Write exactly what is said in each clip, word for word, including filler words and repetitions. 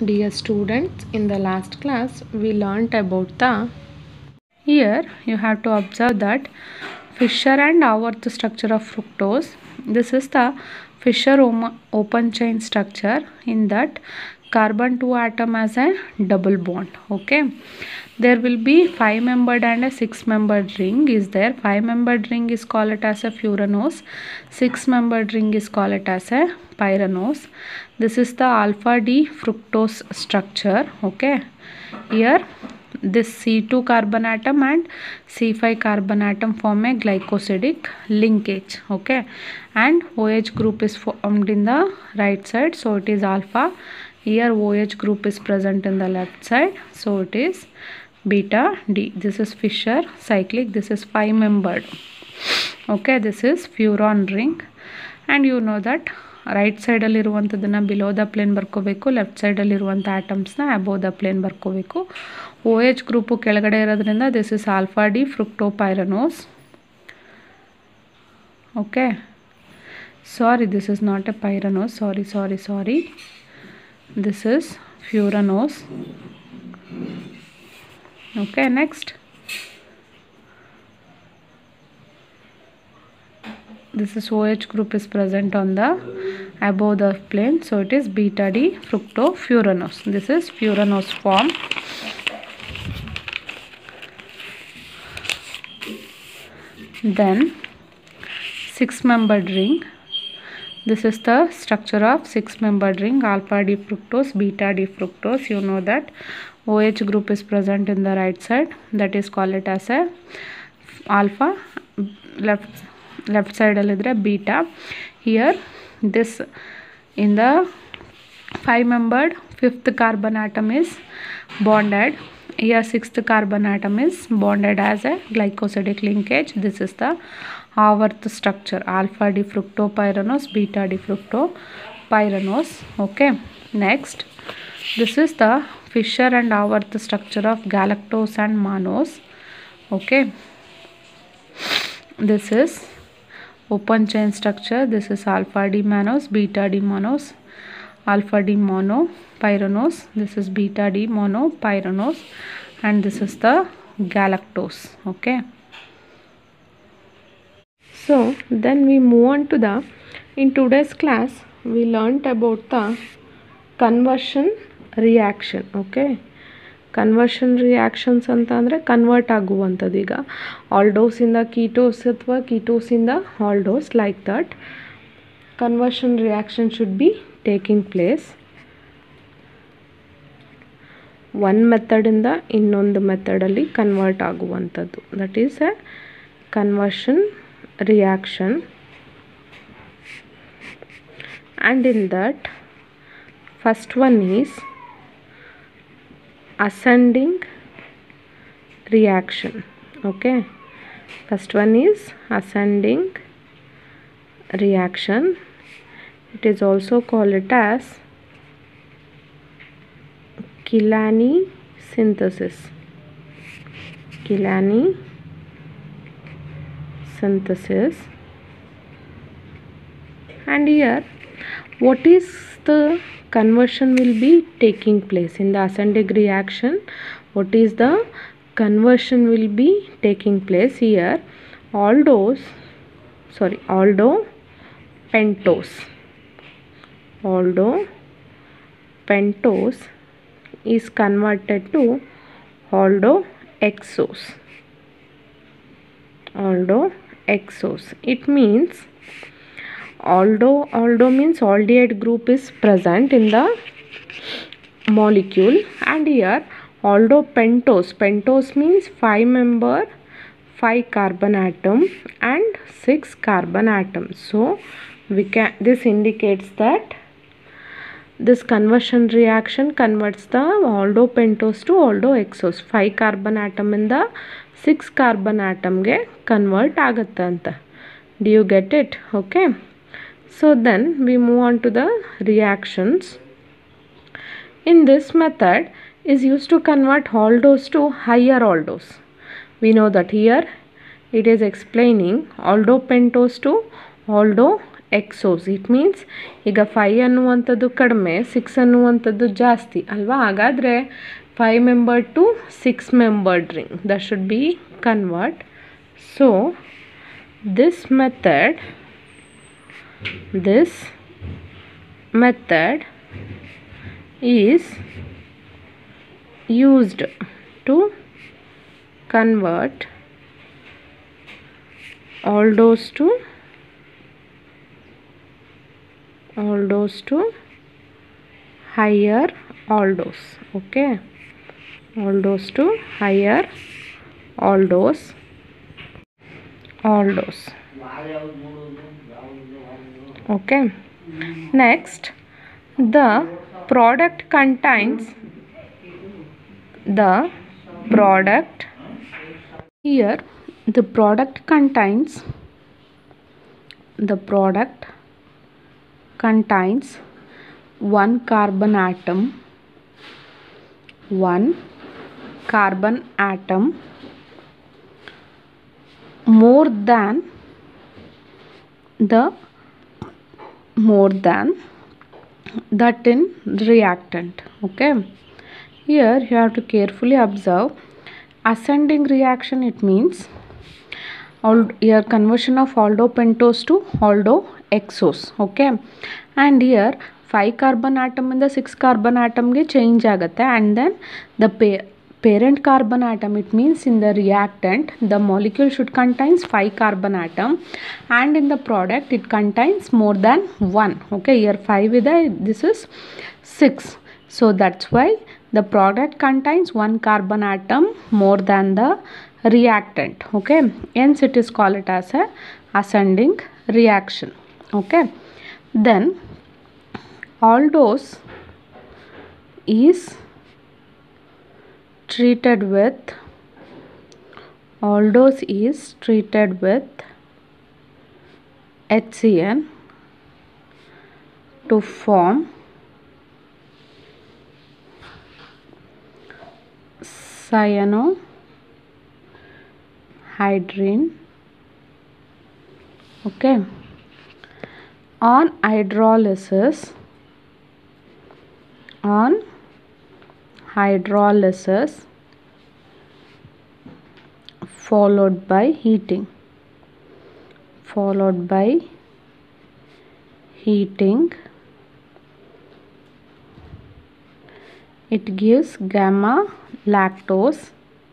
Dear students, in the last class we learnt about the, here you have to observe that Fischer and Haworth structure of fructose. This is the Fischer open chain structure. In that carbon two atom has a double bond. Okay, there will be five membered and a six membered ring is there. Five membered ring is called as a furanose, six membered ring is called as a pyranose. This is the alpha D fructose structure. Okay, here this C two carbon atom and C five carbon atom form a glycosidic linkage. Okay, and OH group is formed in the right side, so it is alpha. Here OH group is present in the left side, so it is beta D. This is Fischer cyclic. This is five membered. Okay, this is furan ring, and you know that right ಸೈಡಲ್ಲಿ ಇರುವಂಥದ್ದನ್ನು below the plane ಬರ್ಕೋಬೇಕು, left ಸೈಡಲ್ಲಿ ಇರುವಂಥ ಆಟಮ್ಸ್ನ above the plane ಬರ್ಕೋಬೇಕು. O H group ಕೆಳಗಡೆ ಇರೋದ್ರಿಂದ this is alpha D fructopyranose. Okay, sorry this is not a pyranose, sorry sorry sorry this is furanose. Okay, next this is OH group is present on the above the plane, so it is beta D fructofuranose. This is furanose form. Then six membered ring. This is the structure of six membered ring, alpha D fructose, beta D fructose. You know that OH group is present in the right side, that is called it as a alpha. Left left side alidre beta. Here this in the five membered fifth carbon atom is bonded. Here sixth carbon atom is bonded as a glycosidic linkage. This is the Haworth structure, alpha D fructopyranose, beta D fructopyranose. Okay, next this is the Fischer and Haworth structure of galactose and mannose. Okay, this is open chain structure. This is alpha D mannose, beta D mannose, alpha D monopyranose. This is beta D monopyranose, and this is the galactose. Okay, so then we move on to the, in today's class we learnt about the conversion reaction. Okay, conversion reactions ಅಂತ ಅಂದರೆ convert ಆಗುವಂಥದ್ದು. ಈಗ ಆಲ್ಡೋಸಿಂದ ketose ಅಥವಾ ಕೀಟೋಸಿಂದ aldose, like that conversion reaction should be taking place. One ಮೆಥಡಿಂದ ಇನ್ನೊಂದು ಮೆಥಡಲ್ಲಿ ಕನ್ವರ್ಟ್ ಆಗುವಂಥದ್ದು, that is a conversion reaction. And in that first one is ascending reaction. Okay, first one is ascending reaction. It is also called it as Killian synthesis. Killian synthesis. And here what is the conversion will be taking place in the ascending reaction? What is the conversion will be taking place here? Aldose, sorry, aldo pentose. Aldo pentose is converted to aldohexose. Aldohexose. It means aldo aldo means aldehyde group is present in the molecule, and here aldopentose, pentose means five member five carbon atom and six carbon atoms. So we can, this indicates that this conversion reaction converts the aldopentose to aldohexose. five carbon atom in the six carbon atom ge convert agutte anta. Do you get it? Okay, so then we move on to the reactions. In this method is used to convert aldose to higher aldose. We know that here it is explaining aldopentose to aldo hexose. It means ಈಗ five ಅನ್ನುವಂಥದ್ದು ಕಡಿಮೆ, six ಅನ್ನುವಂಥದ್ದು ಜಾಸ್ತಿ ಅಲ್ವಾ. ಹಾಗಾದರೆ five member to six membered ring, that should be convert. So this method this method is used to convert aldose to aldose to higher aldose. Okay, aldose to higher aldose aldose. Okay, next the product contains the product here the product contains the product contains one carbon atom one carbon atom more than the more than that in reactant. Okay, here you have to carefully observe ascending reaction. It means all here conversion of aldopentose to aldohexose. Okay, and here five carbon atom in the six carbon atom ge change agate, and then the pair parent carbon atom, it means in the reactant the molecule should contains five carbon atom, and in the product it contains more than one. Okay, here five is there, this is six, so that's why the product contains one carbon atom more than the reactant. Okay, hence it is called it as a ascending reaction. Okay, then aldose is treated with aldose is treated with H C n to form cyanohydrine. Okay, on hydrolysis on hydrolysis followed by heating followed by heating it gives gamma lactose.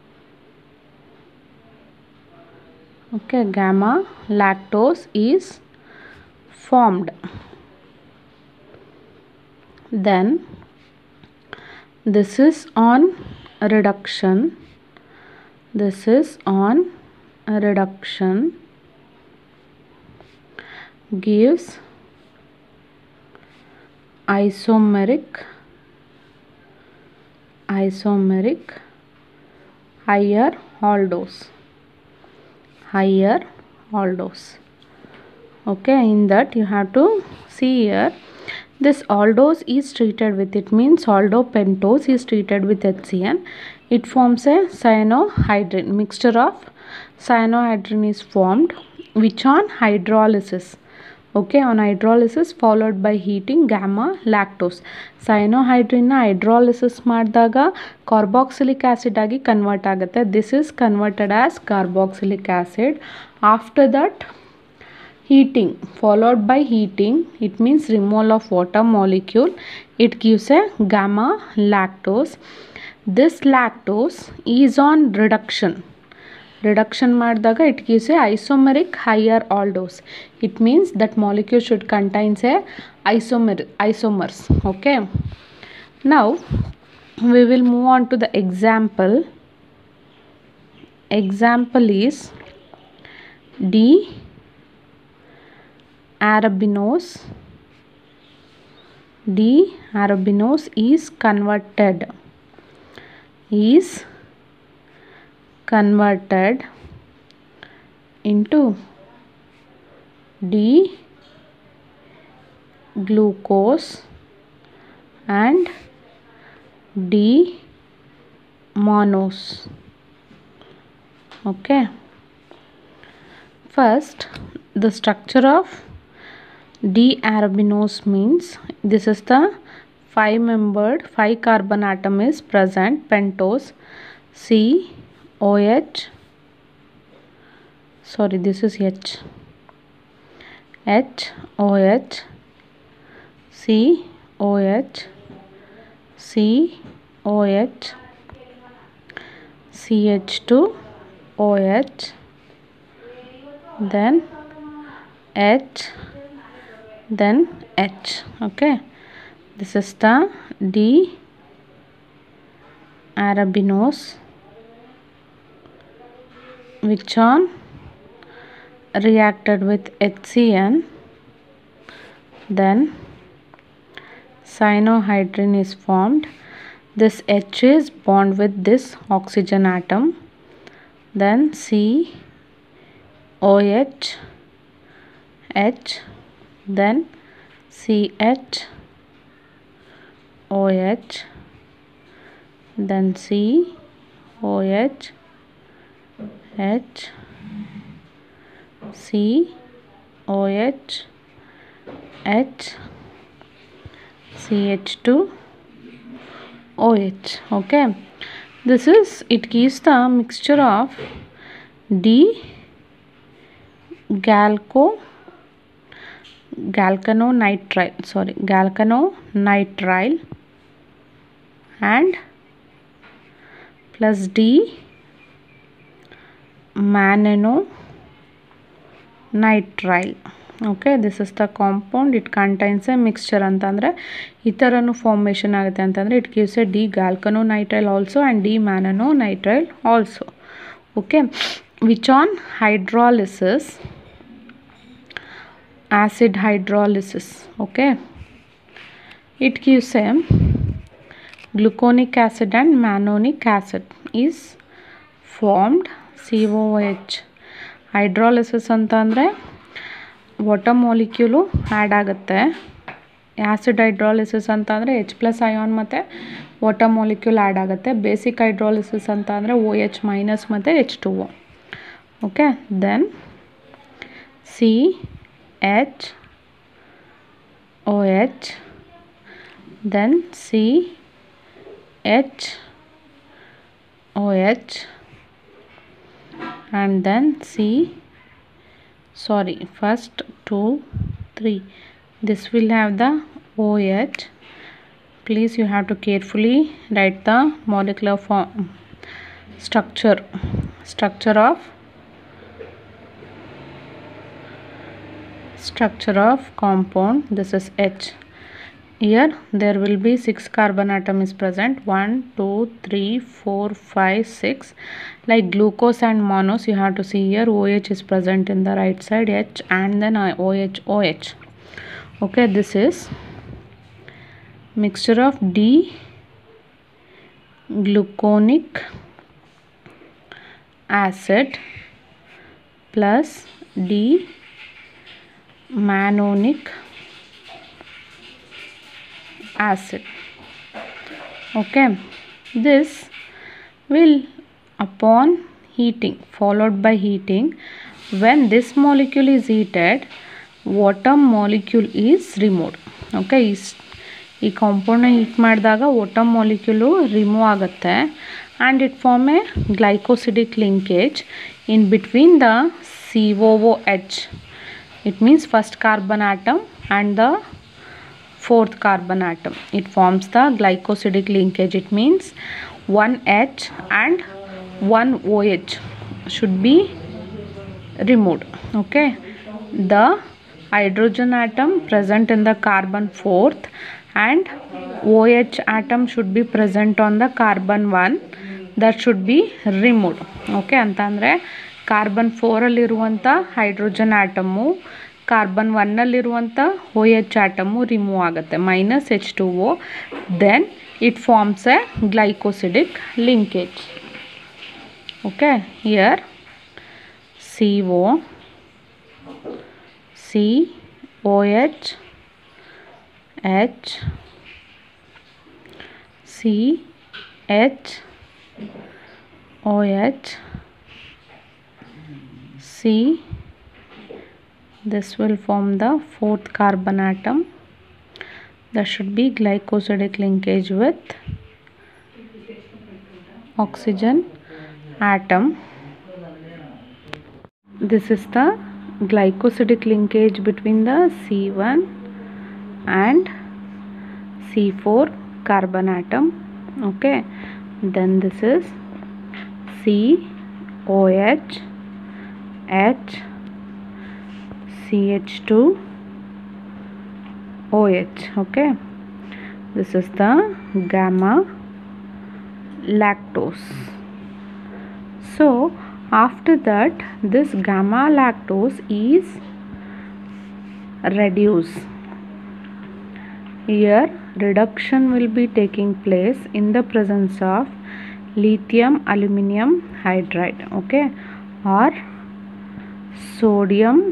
Okay, gamma lactose is formed. Then this is on reduction this is on reduction gives isomeric isomeric higher aldose higher aldose. Okay, in that you have to see here this aldose is treated with, it means aldopentose is treated with H C n. It forms a cyanohydrine. Mixture of cyanohydrine is formed, which on hydrolysis. Okay, on hydrolysis followed by heating gamma lactose. Cyanohydrine hydrolysis ಮಾಡಿದಾಗ carboxylic acid ಆಗಿ convert ಆಗುತ್ತೆ. This is converted as carboxylic acid. After that heating followed by heating, it means removal of water molecule, it gives a gamma lactose. This lactose is on reduction reduction ಮಾಡಿದಾಗ it gives a isomeric higher aldose. It means that molecule should contains a isomer isomers. Okay, now we will move on to the example. Example is D arabinose. D arabinose is converted is converted into D glucose and D mannose. Okay, first the structure of D-arabinose means this is the five membered five carbon atom is present, pentose. C O H, sorry this is H, H O H, C O H, C O H, C H two O H, then H, then H. Okay, this is the D-arabinose, which on reacted with H C n, then cyanohydrin is formed. This H is bond with this oxygen atom, then C O H, H, then C H O H, then C O H, H, C O H, H, C H two O H. Okay, this is, it gives the mixture of D galco galcanonitrile sorry galcanonitrile and plus D mannanonitrile. Okay, this is the compound. It contains a mixture antandre ee taranu formation agutte antandre it gives a D galcanonitrile also and D mannanonitrile also. Okay, which on hydrolysis, acid hydrolysis, okay, it gives a gluconic acid and mannonic acid is formed. C O H hydrolysis ಅಂತಂದರೆ water molecule add ಆಗುತ್ತೆ. Acid hydrolysis ಅಂತ ಅಂದರೆ H plus ion ಮತ್ತು water molecule add ಆಗುತ್ತೆ. Basic hydrolysis ಅಂತ ಅಂದರೆ O H minus ಮತ್ತು H two O. Okay, then C H O H, then C H O H and then C, sorry first two three, this will have the O H. Please you have to carefully write the molecular form structure structure of structure of compound. This is H. Here there will be six carbon atom is present, one two three four five six. Like glucose and monos, you have to see here O H is present in the right side, H, and then O H O H. Okay, this is mixture of D gluconic acid plus D mannonic acid. Okay, this will upon heating, followed by heating, when this molecule is heated, water molecule is removed. Okay, ಈ ಕಾಂಪೌಂಡ್ನ heat ಮಾಡಿದಾಗ water molecule remove ಆಗುತ್ತೆ and it form a glycosidic linkage in between the C O O H. It means first carbon atom and the fourth carbon atom. It forms the glycosidic linkage. It means one H and one O H should be removed. Okay, the hydrogen atom present in the carbon fourth and O H atom should be present on the carbon one, that should be removed. Okay, ಅಂತಂದರೆ carbon ಫೋರಲ್ಲಿರುವಂಥ hydrogen atom carbon ಒನ್ನಲ್ಲಿರುವಂಥ O H atom remove ಆಗುತ್ತೆ, minus H two O. Then it forms a glycosidic linkage. Okay, here C O, C O H, H, C H O H, C This will form the fourth carbon atom. There should be glycosidic linkage with oxygen atom. This is the glycosidic linkage between the C one and C four carbon atom. Okay, then this is C O H H C H two O H. Okay, this is the gamma lactose. So after that, this gamma lactose is reduced. Here reduction will be taking place in the presence of lithium aluminum hydride, okay, or sodium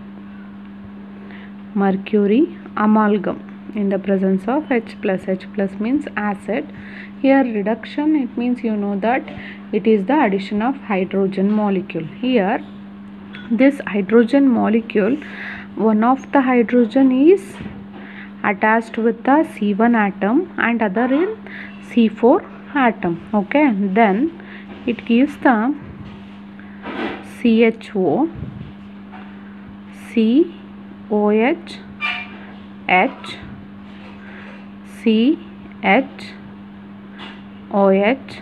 mercury amalgam in the presence of H plus. H plus means acid. Here reduction, it means you know that it is the addition of hydrogen molecule. Here this hydrogen molecule, one of the hydrogen is attached with the C one atom and other in C four atom. Okay, then it gives the C H O, C O H H, C H O H,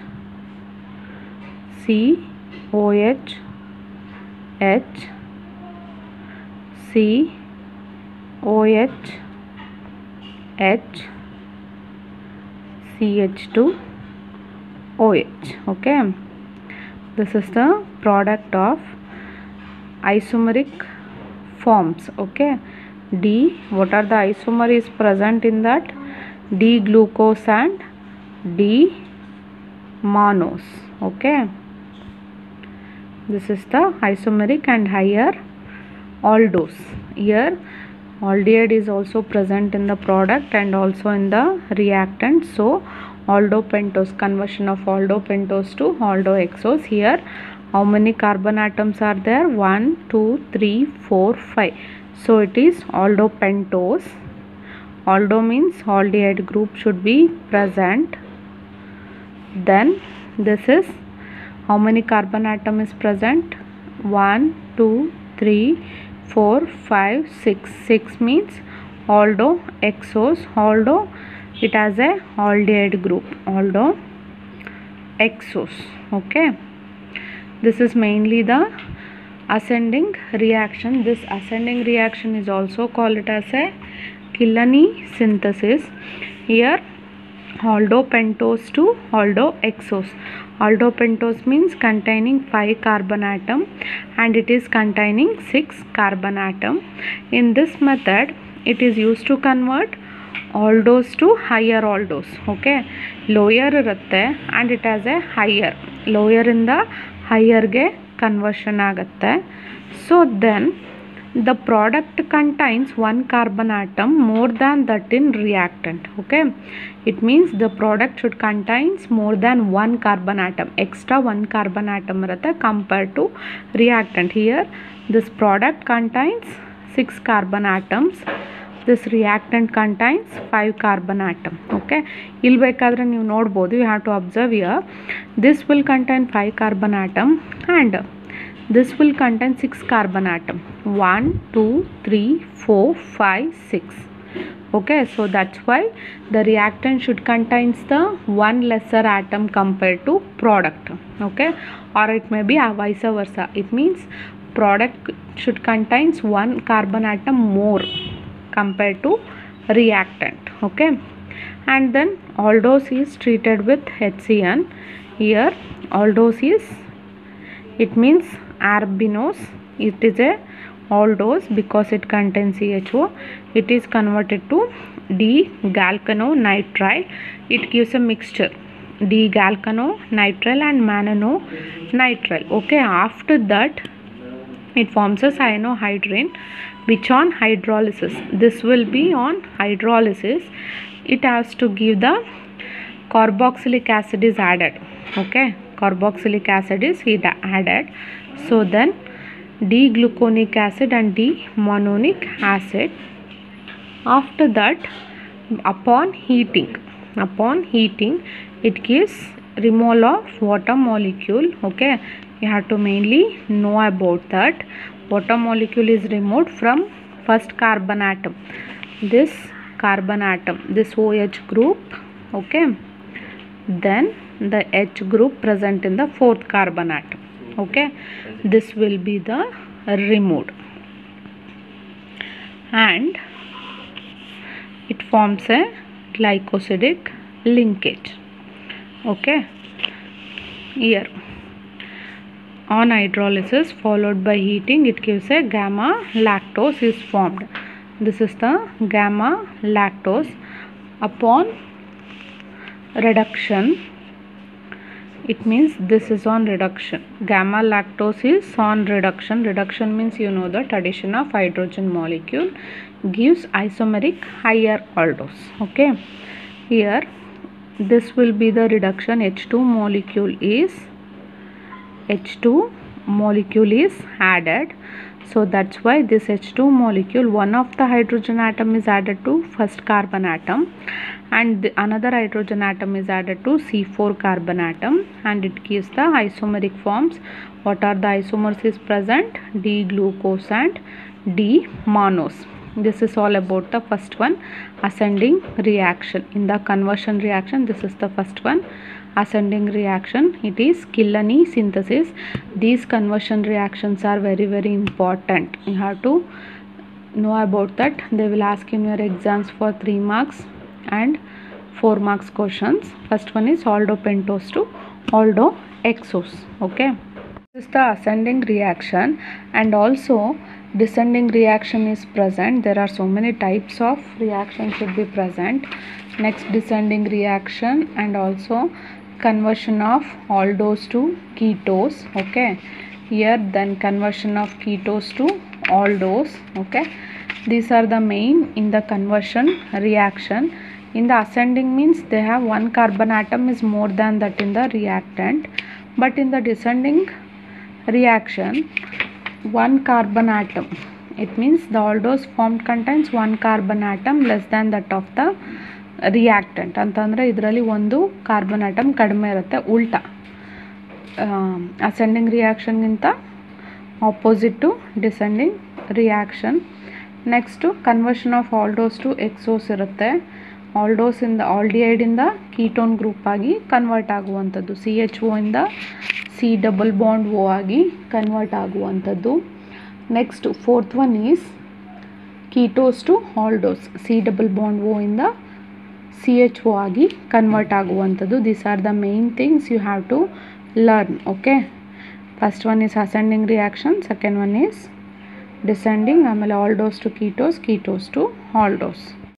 C O H H, C O H H, C H two O H. Okay, this is the product of isomeric forms. Okay, D, what are the isomer is present in that? D glucose and D mannose. Okay, this is the isomeric and higher aldose. Here aldehyde is also present in the product and also in the reactant. So aldopentose, conversion of aldopentose to aldohexose. Here how many carbon atoms are there? one, two, three, four, five. So it is aldopentose. Aldo means aldehyde group should be present. Then this is how many carbon atom is present? one, two, three, four, five, six. six means aldohexose. Aldo, it has a aldehyde group, aldohexose. Okay, this is mainly the ascending reaction. This ascending reaction is also called it as a Killarney synthesis. Here aldopentose to aldohexose. Aldopentose means containing five carbon atom and it is containing six carbon atom. In this method it is used to convert aldose to higher aldose. Okay, lower irutte and it has a higher, lower in the higher ge conversion agutte. So then the product contains one carbon atom more than that in reactant. Okay, it means the product should contains more than one carbon atom, extra one carbon atom irutte compared to reactant. Here this product contains six carbon atoms, this reactant contains five carbon atom. Okay, ಇಲ್ಲಿ ಬೇಕಾದ್ರೆ ನೀವು ನೋಡಬಹುದು, you have to observe here, this will contain five carbon atom and this will contain six carbon atom. one, two, three, four, five, six. Okay, so that's why the reactant should contains the one lesser atom compared to product. Okay, or it may be a vice versa. It means product should contains one carbon atom more compared to reactant. Okay, and then aldose is treated with H C n. Here aldose is, it means arbinose. It is a aldose because it contains C H O. It is converted to D galvanonitrile. It gives a mixture D galvanonitrile and mannanonitrile. Okay, after that it forms a cyanohydrin, which on hydrolysis, this will be on hydrolysis, it has to give the carboxylic acid is added. Okay, carboxylic acid is added. So then D-gluconic acid and D-manonic acid. After that, upon heating, upon heating, it gives removal of water molecule. Okay, you have to mainly know about that. Water molecule is removed from first carbon atom. This carbon atom, this OH group. Okay, then the H group present in the fourth carbon atom. Okay, this will be the removed, and it forms a glycosidic linkage. Okay, here on hydrolysis followed by heating, it gives a gamma lactose is formed. This is the gamma lactose. Upon reduction, it means this is on reduction. Gamma lactose is on reduction. Reduction means you know that addition of hydrogen molecule gives isomeric higher aldose. Okay, here this will be the reduction. H two molecule is H two molecule is added. So that's why this H two molecule, one of the hydrogen atom is added to first carbon atom, and the another hydrogen atom is added to C four carbon atom, and it gives the isomeric forms. What are the isomers is present? D-glucose and D-mannose. This is all about the first one, ascending reaction. In the conversion reaction, this is the first one, ascending reaction. It is Killany synthesis. These conversion reactions are very very important. You have to know about that. They will ask in your exams for three marks and four marks questions. First one is aldopentose to aldohexose. Okay, this is the ascending reaction, and also descending reaction is present. There are so many types of reactions should be present. Next, descending reaction, and also conversion of aldose to ketose. Okay, here then conversion of ketose to aldose. Okay, these are the main in the conversion reaction. In the ascending means they have one carbon atom is more than that in the reactant, but in the descending reaction, one carbon atom, it means the aldose formed contains one carbon atom less than that of the reactant. ಅಂತಂದರೆ ಇದರಲ್ಲಿ ಒಂದು carbon atom ಕಡಿಮೆ ಇರುತ್ತೆ. ಉಲ್ಟಾ ascending ರಿಯಾಕ್ಷನ್ಗಿಂತ opposite to descending reaction. Next conversion of aldose to hexose ಇರುತ್ತೆ. ಆಲ್ಡೋಸಿಂದ ಆಲ್ಡಿಹೈಡಿಂದ ಕೀಟೋನ್ ಗ್ರೂಪ್ ಆಗಿ ಕನ್ವರ್ಟ್ ಆಗುವಂಥದ್ದು, ಸಿ ಎಚ್ ಒ ಇಂದ ಸಿ ಡಬಲ್ ಬಾಂಡ್ ಓ ಆಗಿ ಕನ್ವರ್ಟ್ ಆಗುವಂಥದ್ದು. Next fourth one is ketose to aldose, C double bond O ಇಂದ C H O ಆಗಿ ಕನ್ವರ್ಟ್ ಆಗುವಂಥದ್ದು. These are the main things you have to learn. Okay, first one is ascending reaction, second one is descending, ಆಮೇಲೆ aldose to ಕೀಟೋಸ್, ಕೀಟೋಸ್ to ಆಲ್ಡೋಸ್.